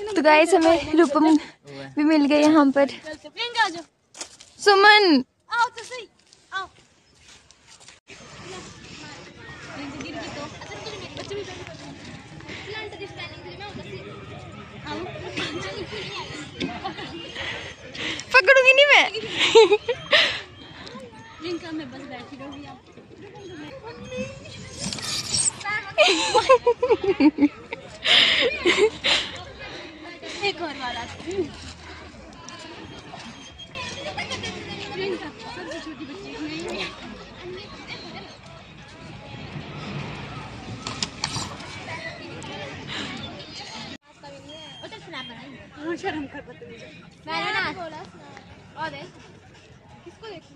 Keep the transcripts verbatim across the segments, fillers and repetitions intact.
तो गाइस हमें रूपम भी मिल गए यहाँ पर। सुमन आओ तो सही आओ। पकड़ूंगी नहीं मैं। रिंका में बस बैठी रहूंगी आप। एक और वाला रिंका सबसे छोटी बच्ची नहीं शर्म कर बदतमीज मैंने ना बोला और देख किसको देख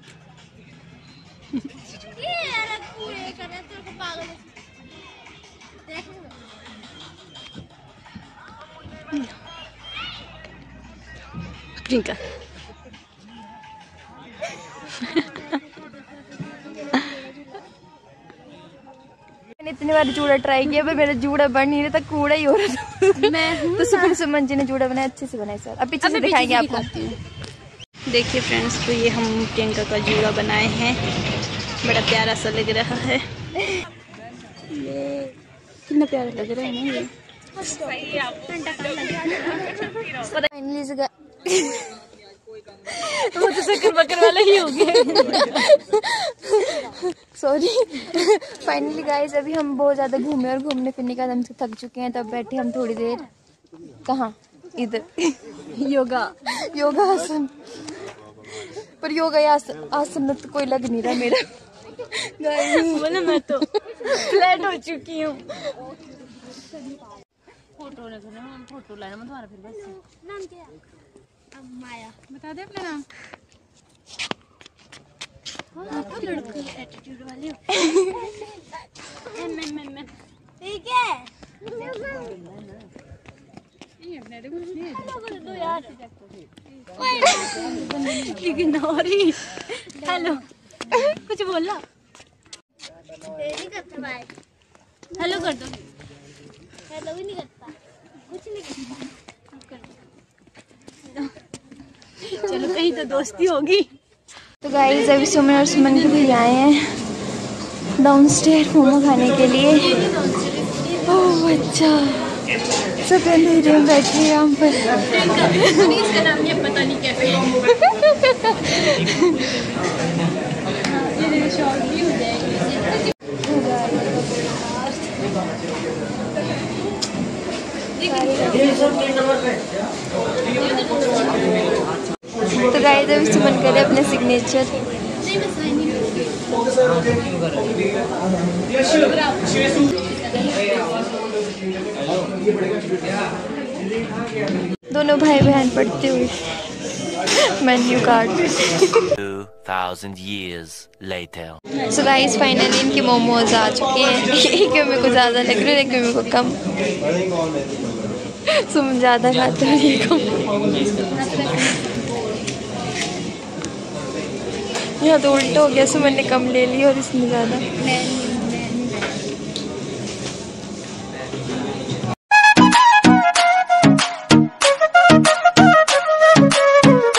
ये यार पूरे कर रहा तेरे को पागल देख रिंका मैंने इतनी बार जूड़ा ट्राई किया पर मेरा जूड़ा बन नहीं रहा था, कूड़ा ही हो रहा था। मैं तो सुमन सुमन जी ने जूड़ा बनाया, अच्छे से बनाया सर। अब पीछे से दिखाएंगे आपको। देखिए फ्रेंड्स, तो ये हम प्रियंका का जूड़ा बनाए हैं, बड़ा प्यारा सा लग रहा है। ये कितना प्यारा लग रहा है ना ये। फाइनली वो तो शक्कर बकर वाला ही हो गया। सॉरी। फाइनली गाइस अभी हम बहुत ज्यादा घूमे और घूमने फिरने का हम से थक चुके हैं, तब बैठे हम थोड़ी देर। कहाँ? इधर योगा योगा आसन, पर योगा आसन आसन तो कोई लग नहीं रहा मेरा। बोला मैं तो फ्लैट हो चुकी हूँ। फोटो लेना फोटो लाना मैं तुम्हारा फिर बस नाम क्या? अब माया बता दे अपना नाम। हाँ लड़की एटीट्यूड वाली हो। एम एम एम एम ठीक है। ये अपने देखो कुछ नहीं है दो यार लेकिन और हेलो कुछ बोला नहीं करता भाई। हेलो कर दो। हेलो भी नहीं करता, कुछ नहीं करता। चलो कहीं तो दोस्ती होगी। तो गाइस अभी सुमन और सुमन के भी आए हैं डाउनस्टेयर मोमो खाने के लिए। ओह अच्छा, सब अंधेरे में बैठे हैं यहाँ पर। इसका नाम ये पता नहीं कैसे तो गाइस अभी सुमन करे अपने सिग्नेचर। दोनों भाई बहन पढ़ते हुए menu card. thousand years later. So guys finally इनके मोमोज आ चुके हैं। एक में मेरे को ज़्यादा लग रहा है, एक में मेरे को कम। सुमन ज़्यादा खाते हैं ये कम। यहाँ तो उल्टा हो गया, सुमन ने कम ले लिया और इसने ज़्यादा।